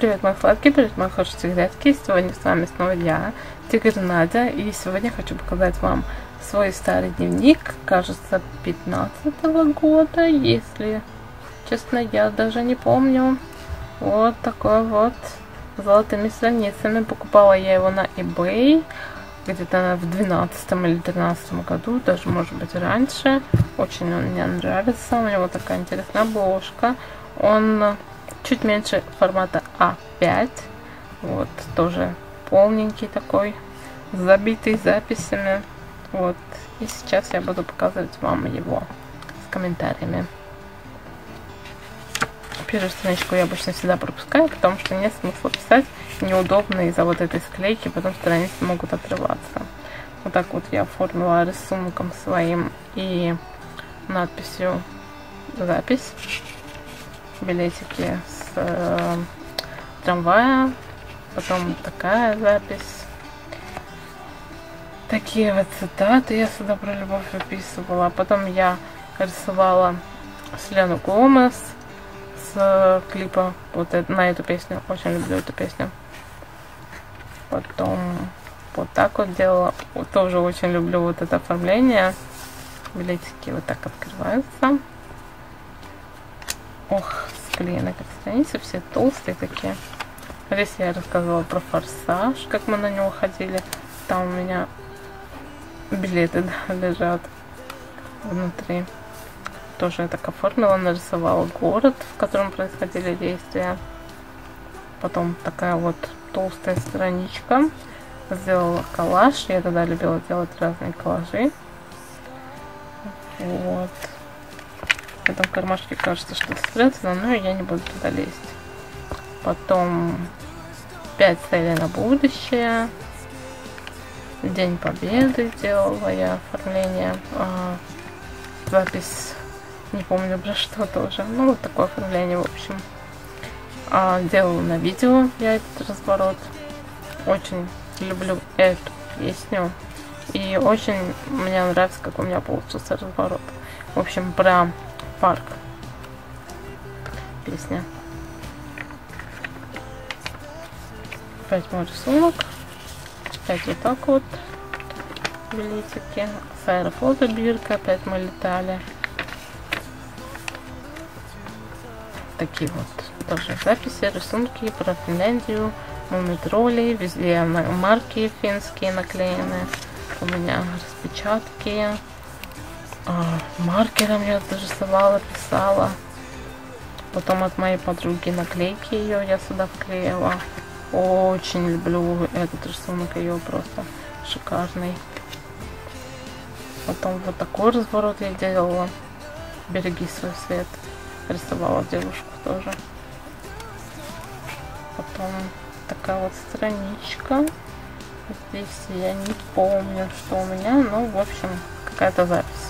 Привет, мои сладкие, привет, мои хорошие секретки. Сегодня с вами снова я, Тигр Надя. И сегодня хочу показать вам свой старый дневник, кажется, 15-го года, если честно, я даже не помню. Вот такой вот, с золотыми страницами. Покупала я его на eBay, где-то в 12-м или 13-м году, даже может быть раньше. Очень он мне нравится, у него такая интересная обложка. Он чуть меньше формата А5, вот, тоже полненький такой, забитый записями, вот, и сейчас я буду показывать вам его с комментариями. Первую страничку я обычно всегда пропускаю, потому что нет смысла писать, неудобно из-за вот этой склейки, потом страницы могут отрываться. Вот так вот я оформила рисунком своим и надписью «Запись». Билетики с трамвая, потом такая запись, такие вот цитаты я сюда про любовь выписывала, потом я рисовала Селену Гомес с клипа вот на эту песню, очень люблю эту песню. Потом вот так вот делала, тоже очень люблю вот это оформление, билетики вот так открываются. Ох, склеены как страницы, все толстые такие. Здесь я рассказывала про «Форсаж», как мы на него ходили. Там у меня билеты, да, лежат внутри. Тоже я так оформила, нарисовала город, в котором происходили действия. Потом такая вот толстая страничка. Сделала коллаж. Я тогда любила делать разные коллажи. Вот. В этом кармашке кажется, что спрятано, но я не буду туда лезть. Потом 5 целей на будущее. День Победы делала я оформление. Запись, не помню про что тоже. Ну, вот такое оформление, в общем. Делала на видео я этот разворот. Очень люблю эту песню. И очень мне нравится, как у меня получился разворот. В общем, про парк. Песня. Опять мой рисунок. Опять вот так вот. Билетики. С Аэрофлота бирка. Опять мы летали. Такие вот тоже записи, рисунки про Финляндию. Мумий-тролли. Везде марки финские наклеены. У меня распечатки. Маркером я рисовала, писала. Потом от моей подруги наклейки ее я сюда вклеила. Очень люблю этот рисунок, ее просто шикарный. Потом вот такой разворот я делала. «Береги свой свет». Рисовала девушку тоже. Потом такая вот страничка. Здесь я не помню, что у меня, но в общем какая-то запись.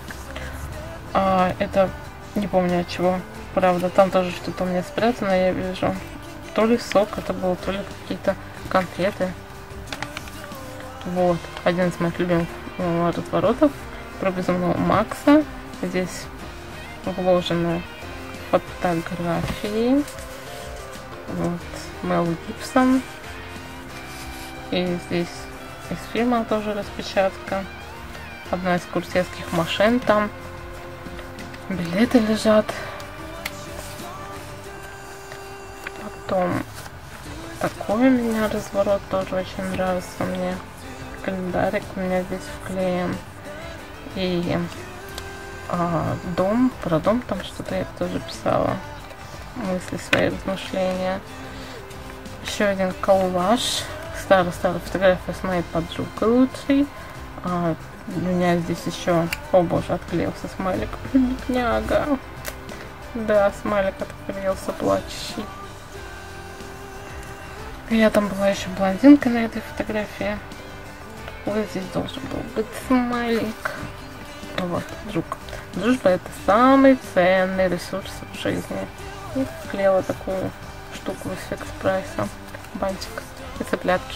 Это не помню от чего, правда, там тоже что-то у меня спрятано, я вижу. То ли сок это был, то ли какие-то конфеты. Вот, один из моих любимых разворотов про Безумного Макса. Здесь вложены фотографии. Вот, Мел Гибсон. И здесь из фильма тоже распечатка. Одна из курсерских машин там. Билеты лежат. Потом такой у меня разворот тоже очень нравится мне. Календарик у меня здесь вклеен. И дом, про дом там что-то я тоже писала. Мысли, свои размышления. Еще один коллаж. Старая фотография с моей подругой лучшей. У меня здесь еще, о боже, отклеился смайлик. Бедняга. Да, смайлик отклеился, плачущий. Я там была еще блондинка на этой фотографии. Вот здесь должен был быть смайлик. Вот, друг. Дружба — это самый ценный ресурс в жизни. И вклеила такую штуку из Фикс Прайса. Бантик и цыплятки.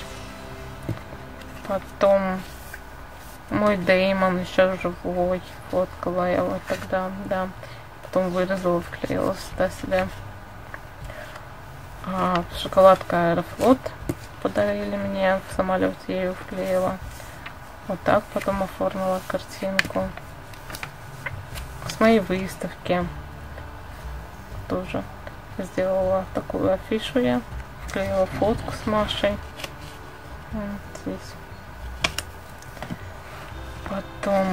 Потом мой Дэймон еще живой. Фоткала я его тогда, да. Потом вырезала, вклеила сюда себе. Шоколадка Аэрофлот подарили мне, в самолете я ее вклеила. Вот так потом оформила картинку. С моей выставки тоже сделала такую афишу я. Вклеила фотку с Машей. Вот здесь. Потом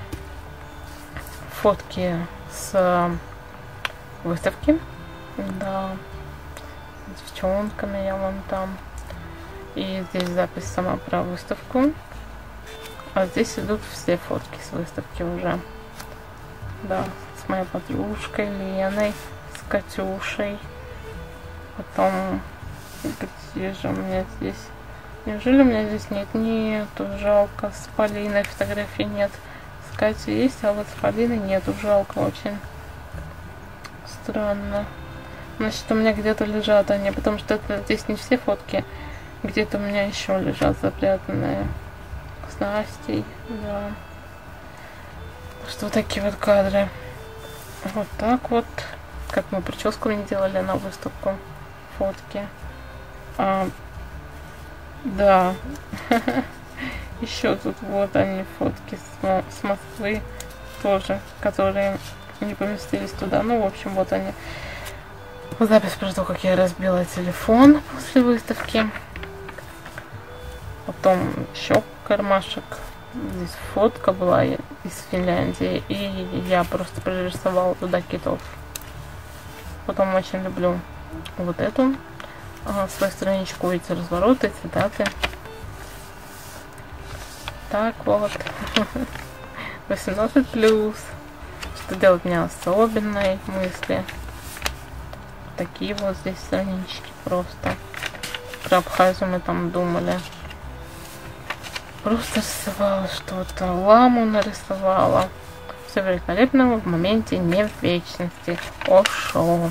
фотки с выставки. Да. С девчонками я вон там. И здесь запись сама про выставку. А здесь идут все фотки с выставки уже. Да, с моей подружкой Леной, с Катюшей. Потом, где же у меня здесь? Неужели у меня здесь нет? Нету, жалко. С Полиной фотографий нет. С Катей есть, а вот с Полиной нету. Жалко очень. Странно. Значит, у меня где-то лежат они, потому что это здесь не все фотки. Где-то у меня еще лежат запрятанные. С Настей, да. Что такие вот кадры. Вот так вот. Как мы прическу не делали на выставку. Фотки. Да. Еще тут вот они, фотки с Москвы тоже, которые не поместились туда. Ну, в общем, вот они. Запись про то, как я разбила телефон после выставки. Потом еще кармашек. Здесь фотка была из Финляндии. И я просто пририсовала туда китов. Потом очень люблю вот эту свою страничку, эти развороты, цитаты. Так вот. 18+. Что делать мне особенной мысли. Такие вот здесь странички просто. Про Абхазию мы там думали. Просто рисовала что-то. Ламу нарисовала. Все великолепно в моменте, не в вечности. Ошо.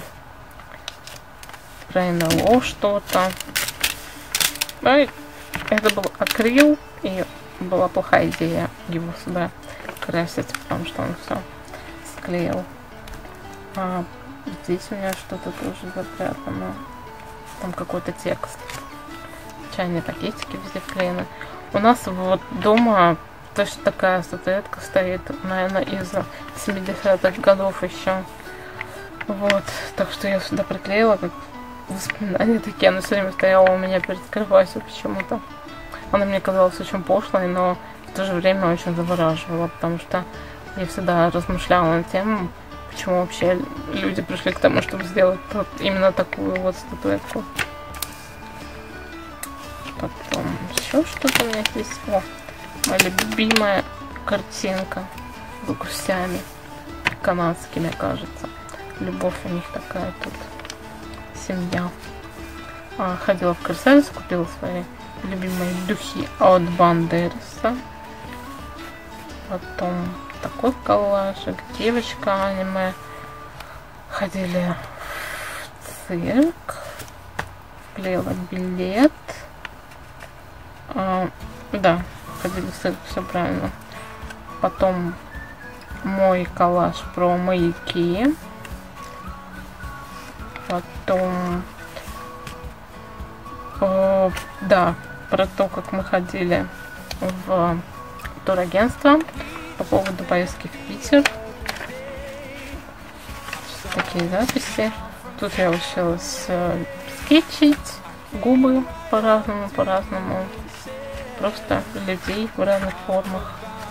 Про НЛО что-то. Это был акрил. И была плохая идея его сюда красить, потому что он все склеил. Здесь у меня что-то тоже запрятано. Там какой-то текст. Чайные пакетики везде вклеены. У нас вот дома точно такая статуэтка стоит, наверное, из 70-х годов еще. Вот. Так что я сюда приклеила, как воспоминания такие. Она все время стояла у меня перед кроватью почему-то. Она мне казалась очень пошлой, но в то же время очень завораживала, потому что я всегда размышляла над тем, почему вообще люди пришли к тому, чтобы сделать именно такую вот статуэтку. Потом еще что-то у меня здесь. О, моя любимая картинка с гусями канадскими, кажется. Любовь у них такая тут. Семья. Ходила в Красавицу, купила свои любимые духи от Бандераса. Потом такой коллажик. Девочка аниме. Ходили в цирк. Вклеила билет. Да, ходили в цирк, все правильно. Потом мой коллаж про маяки. Потом да, про то, как мы ходили в турагентство по поводу поездки в Питер. Такие записи. Тут я училась скетчить губы по-разному. Просто людей в разных формах.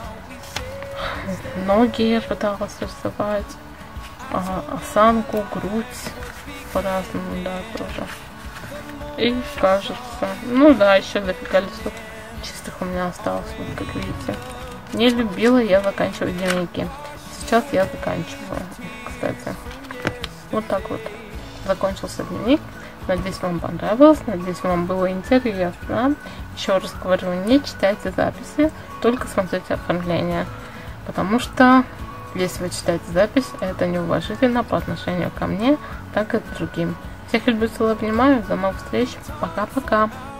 Ноги я пыталась рисовать. Осанку, грудь по-разному, да, тоже. И кажется, ну да, еще дофига листов чистых у меня осталось, вот как видите. Не любила я заканчивать дневники. Сейчас я заканчиваю, кстати. Вот так вот закончился дневник. Надеюсь, вам понравилось, надеюсь, вам было интересно. Еще раз говорю, не читайте записи, только смотрите оформление. Потому что, если вы читаете запись, это неуважительно по отношению ко мне, так и к другим. Всех люблю, целую, обнимаю. До новых встреч. Пока-пока.